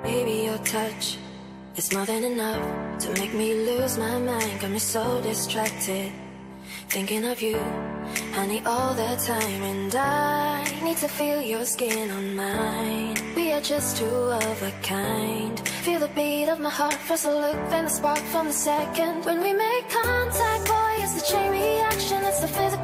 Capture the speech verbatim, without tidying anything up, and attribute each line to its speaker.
Speaker 1: Baby, your touch is more than enough to make me lose my mind. Got me so distracted, thinking of you, honey, all the time. And I need to feel your skin on mine. We are just two of a kind. Feel the beat of my heart, first a look, then the spark from the second. When we make contact, boy, it's the chain reaction. It's the physical